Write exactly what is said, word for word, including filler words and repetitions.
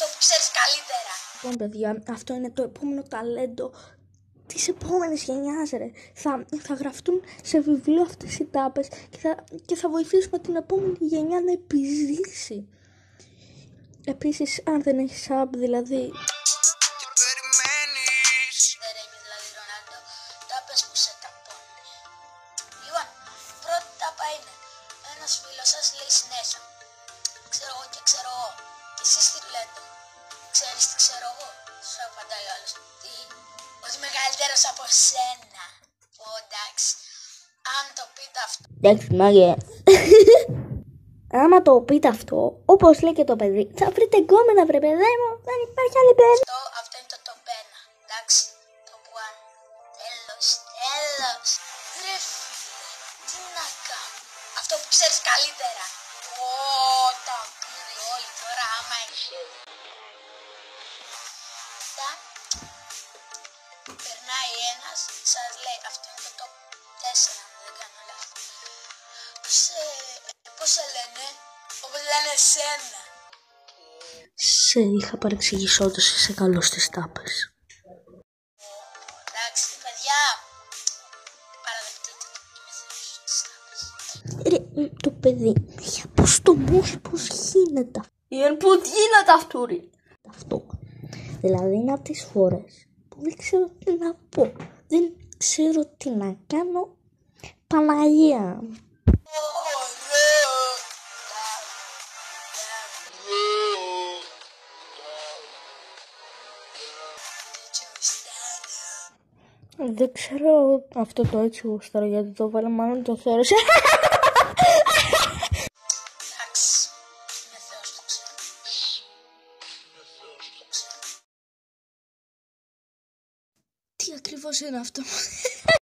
Αυτό που ξέρεις καλύτερα. Λοιπόν, παιδιά, αυτό είναι το επόμενο ταλέντο της επόμενης γενιάς, ρε. Θα, θα γραφτούν σε βιβλίο αυτές οι τάπες και θα, και θα βοηθήσουμε την επόμενη γενιά να επιζήσει. Επίσης, αν δεν έχεις sub, δηλαδή... Τι περιμένεις? Δεν ρέμει δηλαδή, Ρονάλντο, τάπες που σε ταπώνει. Λοιπόν, πρώτη τάπα είναι ένας φίλος σας λέει συνέχεια ξέρω εγώ και ξέρω εγώ. Και εσείς τι λέτε? Ξέρεις τι ξέρω εγώ? Σου απαντάει ο άλλος. Τι? Ότι είμαι καλύτερος από σένα. Ω, εντάξει. Αν το πείτε αυτό. Εντάξει, μάγε. Άμα το πείτε αυτό, όπως λέει και το παιδί, θα βρείτε γκόμενα, βρε παιδέ μου. Δεν υπάρχει άλλη παιδί. Αυτό, αυτό είναι το top ένα. Εντάξει. Το one. Τέλος, τέλος. Ρε φίλε, τι να κάνω? Αυτό που ξέρεις καλύτερα. Ω, τα πήρε όλοι τώρα άμα έχει. Περνάει ένας, σας λέει, αυτό είναι το top τέσσερα, αν δεν κάνω λάθος. Πώς σε, πώς σε λένε? Όπως λένε εσένα. Σε είχα παρεξηγήσει, όντως είσαι καλός στις τάπες. Εντάξει, παιδιά, παραδεχτείτε το, είμαι θεός στις τάπες. Ρε, το παιδί έχει αποστομώσει, πώς γίνεται. Είναι πώς γίνεται αυτό, ρε. Αυτό. Δηλαδή είναι από τις φορές που δεν ξέρω τι να πω. Δεν ξέρω τι να κάνω. Παναγία. Δεν ξέρω αυτό το έτσι γουστάρω γιατί το βάλε, μάλλον το θεώρησε. Εντάξει, είμαι θεός, το ξέρω. Τι ακριβώς είναι αυτό?